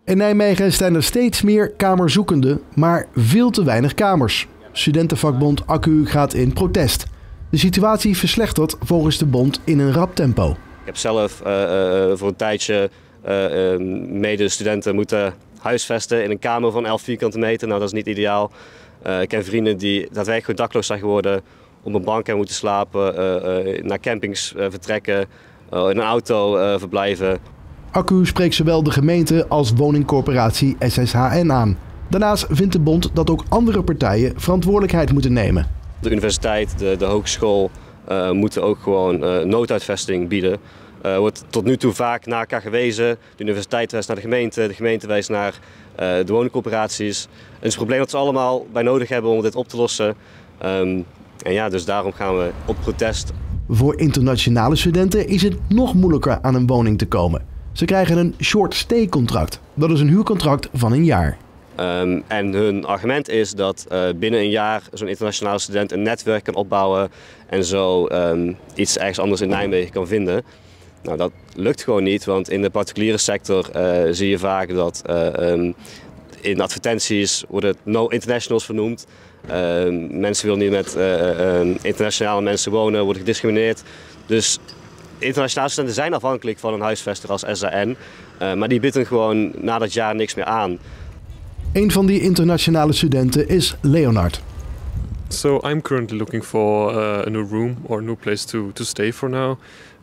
In Nijmegen zijn er steeds meer kamerzoekenden, maar veel te weinig kamers. Studentenvakbond Accu gaat in protest. De situatie verslechtert volgens de bond in een rap tempo. Ik heb zelf voor een tijdje medestudenten moeten huisvesten in een kamer van 11 vierkante meter. Nou, dat is niet ideaal. Ik ken vrienden die daadwerkelijk gewoon dakloos zijn geworden, op een bank hebben moeten slapen, naar campings vertrekken, in een auto verblijven. Accu spreekt zowel de gemeente als woningcorporatie SSHN aan. Daarnaast vindt de bond dat ook andere partijen verantwoordelijkheid moeten nemen. De universiteit, de hogeschool moeten ook gewoon nooduitvesting bieden. Wordt tot nu toe vaak naar elkaar gewezen. De universiteit wijst naar de gemeente wijst naar de woningcorporaties. En het is een probleem dat ze allemaal bij nodig hebben om dit op te lossen. En ja, dus daarom gaan we op protest. Voor internationale studenten is het nog moeilijker aan een woning te komen. Ze krijgen een short stay contract. Dat is een huurcontract van een jaar. En hun argument is dat binnen een jaar zo'n internationale student een netwerk kan opbouwen en zo iets ergens anders in Nijmegen kan vinden. Nou, dat lukt gewoon niet, want in de particuliere sector zie je vaak dat in advertenties worden no internationals vernoemd. Mensen willen niet met internationale mensen wonen, worden gediscrimineerd. Dus internationale studenten zijn afhankelijk van een huisvester als SHN, maar die bieden gewoon na dat jaar niks meer aan. Een van die internationale studenten is Leonard. So I'm currently looking for a new room or a new place to stay for now.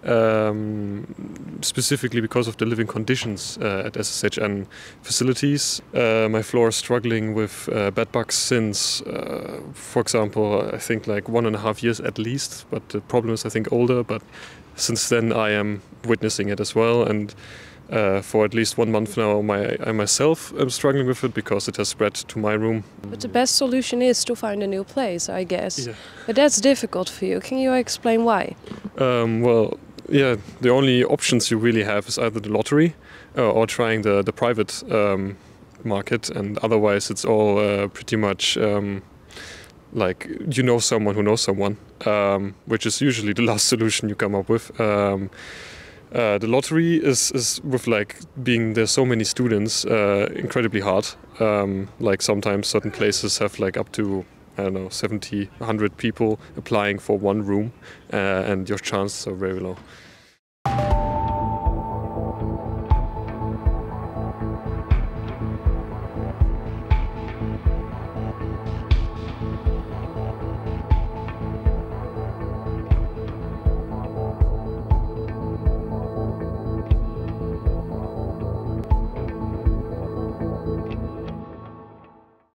Specifically because of the living conditions at SSHN facilities. My floor is struggling with bed bugs since, for example, I think like 1.5 years at least. But the problem is I think older, but since then I am witnessing it as well. And for at least 1 month now I myself am struggling with it because it has spread to my room. But the best solution is to find a new place, I guess. Yeah. But that's difficult for you. Can you explain why? Well, yeah, the only options you really have is either the lottery or trying the private market, and otherwise it's all pretty much like you know someone who knows someone, which is usually the last solution you come up with. The lottery is with like being there's so many students incredibly hard. Like sometimes certain places have like up to, I don't know, 70, 100 people applying for one room, and your chances are very low.